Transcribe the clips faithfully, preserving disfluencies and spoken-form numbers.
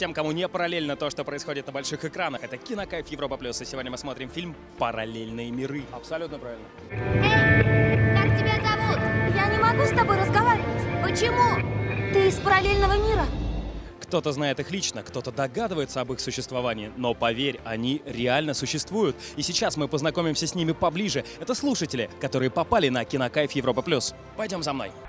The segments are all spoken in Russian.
тем, кому не параллельно то, что происходит на больших экранах. Это Кинокайф Европа Плюс. И сегодня мы смотрим фильм «Параллельные миры». Абсолютно правильно. Эй, как тебя зовут? Я не могу с тобой разговаривать. Почему? Ты из параллельного мира? Кто-то знает их лично, кто-то догадывается об их существовании, но поверь, они реально существуют. И сейчас мы познакомимся с ними поближе. Это слушатели, которые попали на Кинокайф Европа Плюс. Пойдем за мной.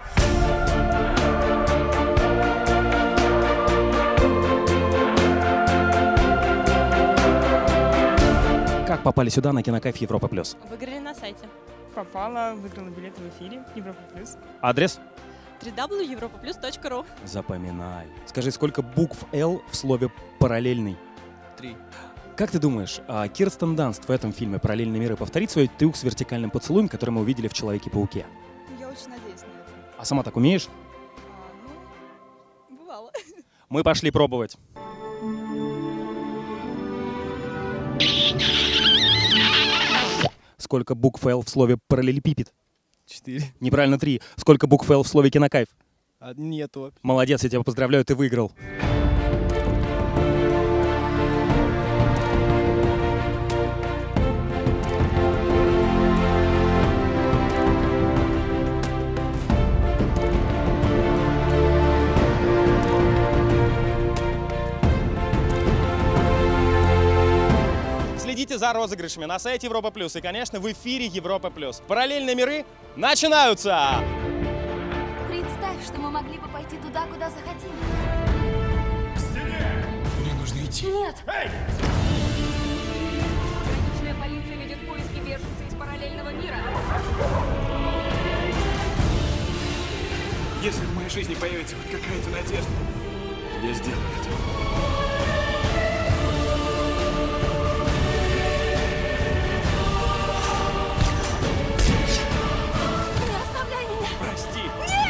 Как попали сюда на Кинокайф Европа Плюс? Выиграли на сайте. Попала, выиграла билет в эфире Европа Плюс. Адрес? дабл ю дабл ю дабл ю точка европа плюс точка ру. Запоминай. Скажи, сколько букв «Л» в слове «параллельный»? Три. Как ты думаешь, а Кирстен Данст в этом фильме «Параллельные миры» повторит свой трюк с вертикальным поцелуем, который мы увидели в «Человеке-пауке»? Я очень надеюсь на это. А сама так умеешь? А, ну, бывало. Мы пошли пробовать. Сколько букв «Л» в слове «параллелепипед»? Четыре. Неправильно, три. Сколько букв «Л» в слове «Кинокайф»? А, нету. Молодец, я тебя поздравляю, ты выиграл. Следите за розыгрышами на сайте Европа Плюс и, конечно, в эфире Европа Плюс. Параллельные миры начинаются! Представь, что мы могли бы пойти туда, куда захотим. К стене! Мне нужно идти. Нет! Пограничная полиция ведет поиски беженца из параллельного мира. Если в моей жизни появится хоть какая-то надежда, я сделаю это. Прости.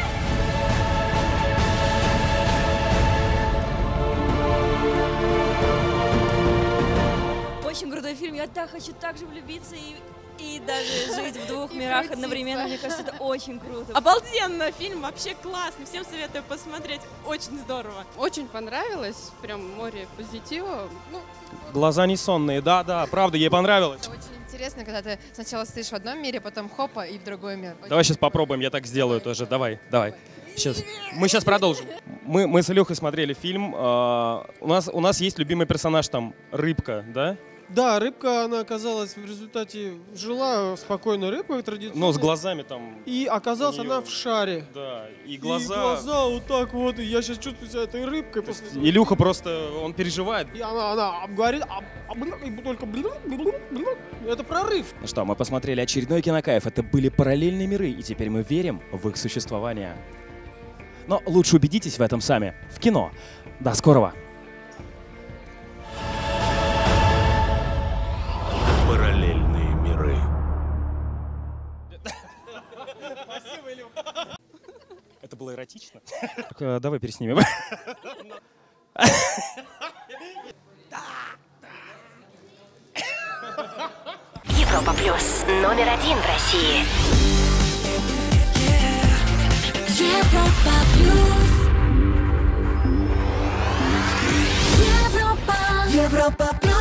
Очень крутой фильм. Я так хочу так же влюбиться и, и даже жить в двух мирах одновременно. Мне кажется, это очень круто. Обалденно! Фильм вообще классный. Всем советую посмотреть. Очень здорово. Очень понравилось. Прям море позитива. Ну, Глаза не сонные, да-да, правда, ей понравилось. это очень интересно, когда ты сначала стоишь в одном мире, потом хопа и в другой мир. Давай сейчас попробуем, я так сделаю тоже. Давай, давай. Сейчас. Мы сейчас продолжим. Мы, мы с Илюхой смотрели фильм. э, у, нас, у нас есть любимый персонаж там, Рыбка, да? Да, рыбка, она оказалась в результате, жила спокойной рыбкой традиционной. Ну, с глазами там. И оказалась у неё- она в шаре. Да, и И глаза. глаза вот так вот, и я сейчас чувствую себя этой рыбкой. После... Илюха просто, он переживает. И она, она говорит, а, а, блин, и только блин, блин, блин. Это прорыв. Ну что, мы посмотрели очередной Кинокайф. Это были параллельные миры, и теперь мы верим в их существование. Но лучше убедитесь в этом сами в кино. До скорого! Параллельные миры. Это было эротично. Так, давай переснимем. Европа Плюс. Номер один в России. Европа Плюс. Европа. Европа Плюс.